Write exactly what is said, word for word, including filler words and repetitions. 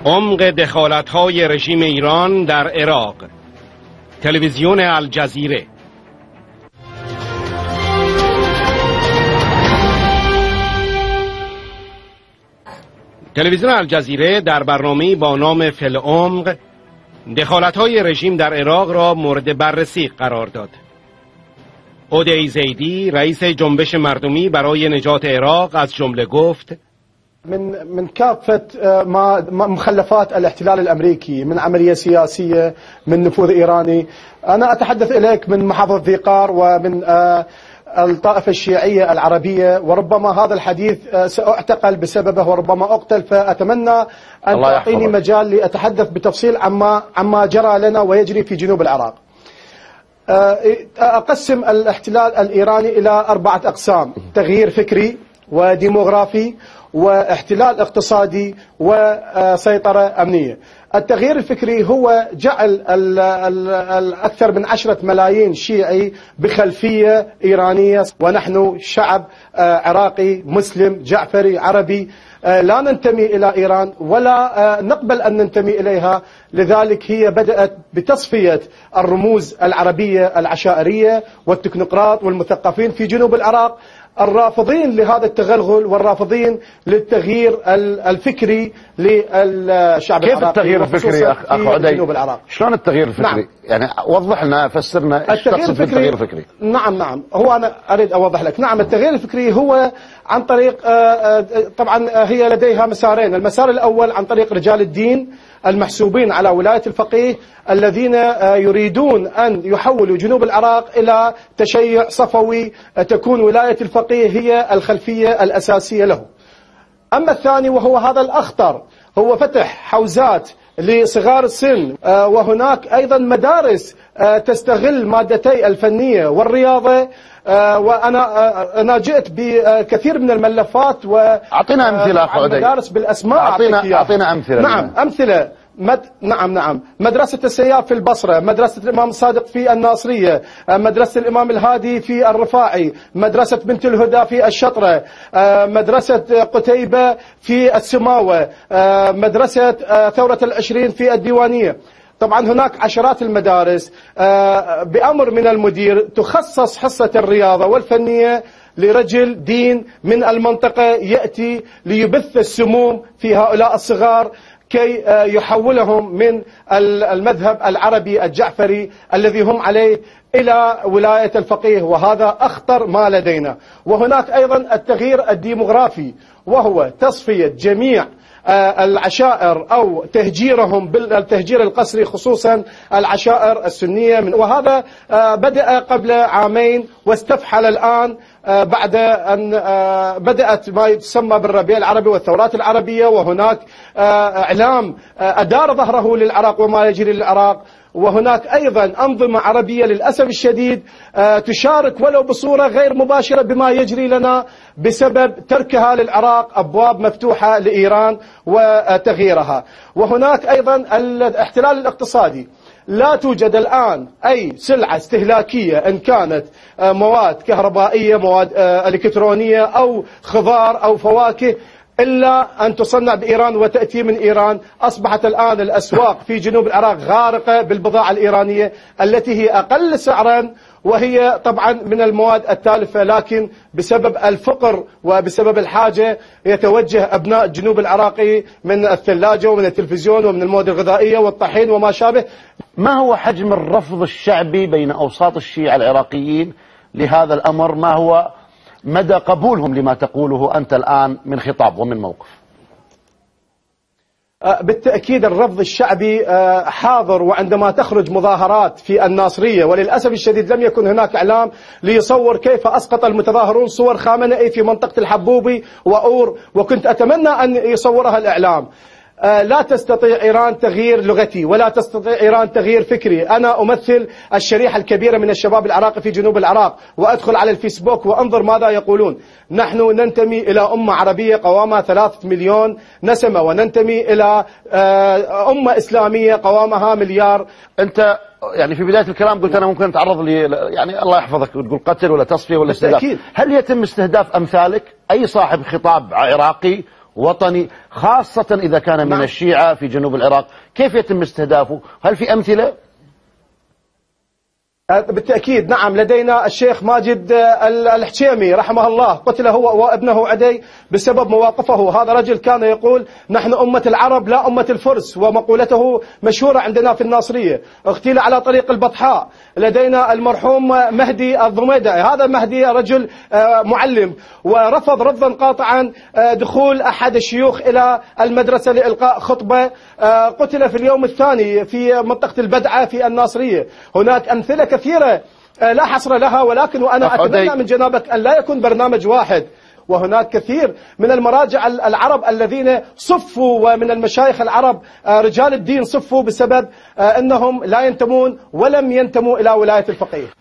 عمق دخالت‌های رژیم ایران در عراق. تلویزیون الجزیره. تلویزیون الجزیره در برنامه‌ای با نام فی العمق دخالت‌های رژیم در عراق را مورد بررسی قرار داد. عدی زیدی رئیس جنبش مردمی برای نجات عراق از جمله گفت: من من كافة ما مخلفات الاحتلال الامريكي، من عمليه سياسيه، من نفوذ ايراني. انا اتحدث اليك من محافظه ذي قار ومن الطائفه الشيعيه العربيه، وربما هذا الحديث ساعتقل بسببه وربما اقتل، فاتمنى ان تعطيني مجال لاتحدث بتفصيل عما عما جرى لنا ويجري في جنوب العراق. اقسم الاحتلال الايراني الى اربعه اقسام: تغيير فكري وديموغرافي واحتلال اقتصادي وسيطرة أمنية. التغيير الفكري هو جعل الأكثر من عشرة ملايين شيعي بخلفية إيرانية، ونحن شعب عراقي مسلم جعفري عربي لا ننتمي إلى إيران ولا نقبل أن ننتمي إليها. لذلك هي بدأت بتصفية الرموز العربية العشائرية والتكنوقراط والمثقفين في جنوب العراق، الرافضين لهذا التغلغل والرافضين للتغيير الفكري للشعب العراقي. كيف التغيير الفكري أخ عدي؟ شلون التغيير الفكري؟ نعم. يعني وضح لنا، فسرنا ايش تقصد بالتغيير الفكري؟ نعم نعم هو أنا أريد أوضح لك. نعم التغيير الفكري هو عن طريق طبعا هي لديها مسارين. المسار الأول عن طريق رجال الدين المحسوبين على ولاية الفقيه الذين يريدون أن يحولوا جنوب العراق إلى تشيع صفوي، تكون ولاية الفقيه هي الخلفية الأساسية له. أما الثاني وهو هذا الأخطر، هو فتح حوزات لصغار السن، وهناك أيضا مدارس تستغل مادتي الفنية والرياضة. وأنا أنا جئت بكثير من الملفات وأعطينا أمثلة أخو عدي. مدارس بالأسماء. أعطينا أعطينا أمثلة. نعم أمثلة. مد... نعم نعم مدرسة السياف في البصرة، مدرسة الإمام الصادق في الناصرية، مدرسة الإمام الهادي في الرفاعي، مدرسة بنت الهدى في الشطرة، مدرسة قتيبة في السماوة، مدرسة ثورة العشرين في الديوانية. طبعا هناك عشرات المدارس بأمر من المدير تخصص حصة الرياضة والفنية لرجل دين من المنطقة يأتي ليبث السموم في هؤلاء الصغار كي يحولهم من المذهب العربي الجعفري الذي هم عليه إلى ولاية الفقيه، وهذا أخطر ما لدينا. وهناك أيضا التغيير الديموغرافي، وهو تصفية جميع العشائر أو تهجيرهم بالتهجير القسري، خصوصا العشائر السنية، وهذا بدأ قبل عامين واستفحل الآن بعد أن بدأت ما يسمى بالربيع العربي والثورات العربية. وهناك إعلام أدار ظهره للعراق وما يجري للعراق. وهناك أيضا أنظمة عربية للأسف الشديد تشارك ولو بصورة غير مباشرة بما يجري لنا بسبب تركها للعراق أبواب مفتوحة لإيران وتغييرها. وهناك أيضا الاحتلال الاقتصادي. لا توجد الآن أي سلعة استهلاكية إن كانت مواد كهربائية، مواد إلكترونية أو خضار أو فواكه، إلا أن تصنع بإيران وتأتي من إيران. أصبحت الآن الأسواق في جنوب العراق غارقة بالبضاعة الإيرانية التي هي أقل سعرا، وهي طبعا من المواد التالفة، لكن بسبب الفقر وبسبب الحاجة يتوجه أبناء الجنوب العراقي من الثلاجة ومن التلفزيون ومن المواد الغذائية والطحين وما شابه. ما هو حجم الرفض الشعبي بين أوساط الشيعة العراقيين لهذا الأمر؟ ما هو مدى قبولهم لما تقوله أنت الآن من خطاب ومن موقف؟ بالتأكيد الرفض الشعبي حاضر، وعندما تخرج مظاهرات في الناصرية، وللأسف الشديد لم يكن هناك إعلام ليصور كيف أسقط المتظاهرون صور خامنئي في منطقة الحبوبي وأور، وكنت أتمنى أن يصورها الإعلام. لا تستطيع إيران تغيير لغتي، ولا تستطيع إيران تغيير فكري. أنا أمثل الشريحة الكبيرة من الشباب العراقي في جنوب العراق، وأدخل على الفيسبوك وأنظر ماذا يقولون. نحن ننتمي إلى أمة عربية قوامها ثلاثة مليون نسمة، وننتمي إلى أمة إسلامية قوامها مليار. أنت يعني في بداية الكلام قلت أنا ممكن أتعرض لي، يعني الله يحفظك، تقول قتل ولا تصفية ولا استهداف. هل يتم استهداف أمثالك أي صاحب خطاب عراقي وطني، خاصة إذا كان من نعم. الشيعة في جنوب العراق؟ كيف يتم استهدافه؟ هل في أمثلة؟ بالتأكيد نعم، لدينا الشيخ ماجد الحشيمي رحمه الله، قتل هو وابنه عدي بسبب مواقفه. هذا رجل كان يقول نحن أمة العرب لا أمة الفرس، ومقولته مشهورة عندنا في الناصرية. اغتيل على طريق البطحاء. لدينا المرحوم مهدي الضميدة، هذا مهدي رجل معلم، ورفض رفضا قاطعا دخول أحد الشيوخ إلى المدرسة لإلقاء خطبة، قتل في اليوم الثاني في منطقة البدعة في الناصرية. هناك أمثلة كثيرة لا حصر لها، ولكن وأنا أتمنى من جنابك أن لا يكون برنامج واحد، وهناك كثير من المراجع العرب الذين صفوا، ومن المشايخ العرب رجال الدين صفوا بسبب أنهم لا ينتمون ولم ينتموا إلى ولاية الفقيه.